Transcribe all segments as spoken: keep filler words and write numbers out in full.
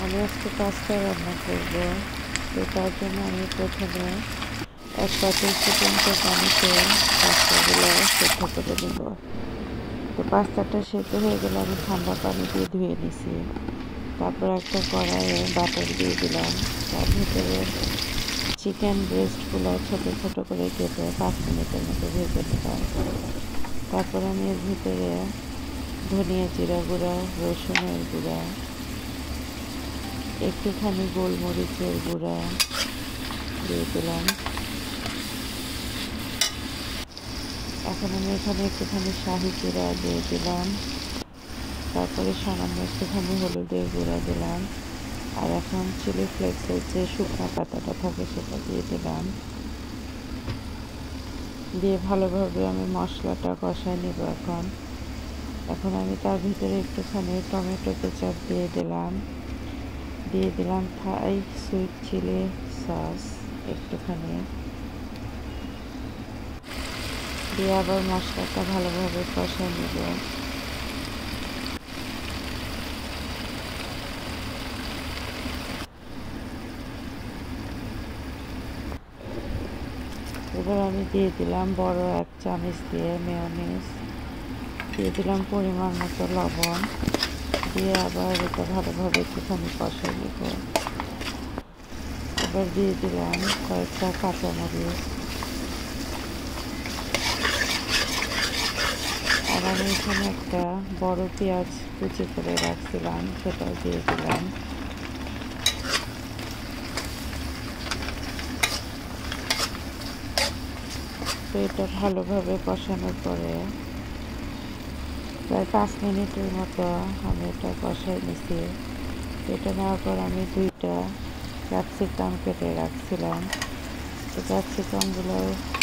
আমি আজকে পাস্তা রান্না করব। তো তার জন্য আমি প্রথমে এক পাতিল ফুটন্ত পানিতে পাস্তাগুলো সেদ্ধ করে নেব। তো পাস্তাটা সেদ্ধ হয়ে গেলে আমি ঠান্ডা পানি দিয়ে ধুয়ে নিছি। তারপর একটা কড়াইয়ে বাটার দিয়ে দিলাম। তার ভিতরে চিকেন ব্রেস্টগুলো ছোটো ছোটো করে কেটে পাঁচ মিনিটের মতো ভেজে নিলাম। তারপর আমি এর ভিতরে ধনিয়া জিরা গুঁড়া, রসুনের গুঁড়া, একটুখানি গোলমরিচের গুঁড়া দিয়ে দিলাম। এখন আমি এখানে একটুখানি শাহি জিরা দিয়ে দিলাম। তারপরে সামান্য একটুখানি হলুদের গুঁড়া দিলাম। আর এখন চিলি ফ্লেক্সের যে শুকনো পাতাটা থাকে সেটা দিয়ে দিলাম। দিয়ে ভালোভাবে আমি মশলাটা কষায় নেব। এখন এখন আমি তার ভিতরে একটুখানি টমেটো কেচাপ দিয়ে দিলাম। দিয়ে দিলাম থাই সুইট চিলি সস একটুখানি, দিয়ে আবার মশলাটা ভালোভাবে কষায় নেব। এবার আমি দিয়ে দিলাম বড় এক চামচ দিয়ে মেয়োনিজ, দিয়ে দিলাম পরিমাণ মতো লবণ, দিয়ে আবার এটা ভালোভাবে একটুখানি কষায় নেব। এবার দিয়ে দিলাম কয়েকটা কাঁচামরিচ। আর আমি এখানে একটা বড় পেঁয়াজ কুচি করে রাখছিলাম, সেটাও দিয়ে দিলাম। তো এটা ভালোভাবে কষানোর পরে প্রায় পাঁচ মিনিটের মতো আমি এটা কষাই নিছি। এটা নেওয়ার পর আমি দুইটা ক্যাপসিকাম কেটে রাখছিলাম, তো ক্যাপসিকামগুলো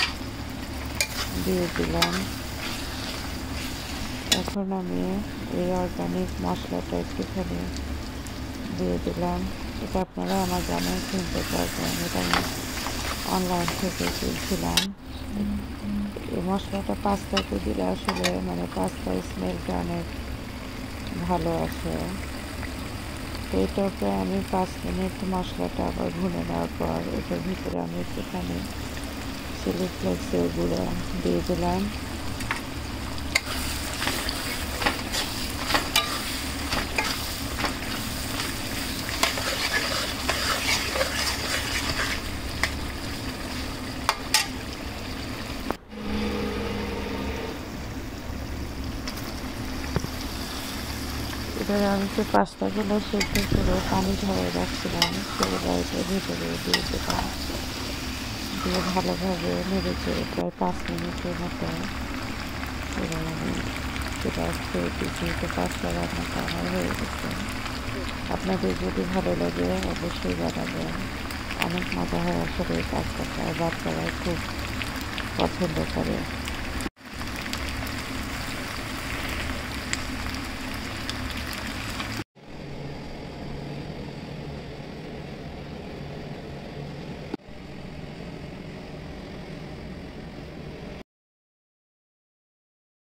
দিয়ে দিলাম। এখন আমি এই অর্গানিক মশলাটা একটুখানি দিয়ে দিলাম। এটা আপনারা আমার জানাই কিনতে পারবেন, এটা আমি অনলাইন থেকে কিনছিলাম। এই মশলাটা পাস্তাতে দিলে আসলে মানে পাস্তার স্মেলটা অনেক ভালো আসে। তো এটাকে আমি পাঁচ মিনিট মশলাটা আবার ভুনে নেওয়ার পর এটার ভিতরে আমি একটুখানি চিলি ফ্লেক্সের গুঁড়া দিয়ে দিলাম। এবার আমি যে পাস্তাগুলো সেদ্ধ করে পানি ঝরে রাখছিলাম সেগুলো এটার ভিতরে দিয়ে দিলাম। দিয়ে ভালোভাবে নেড়ে চেড়ে প্রায় পাঁচ মিনিটের মতো এবার আমি সেটা খেয়ে দিচ্ছি। তো পাস্তা রান্নাটা আমার হয়ে গেছে। আপনাদের যদি ভালো লাগে অবশ্যই বানাবেন, অনেক মজা হয় আসলে এই পাস্তাটা, বাচ্চারা খুব পছন্দ করে।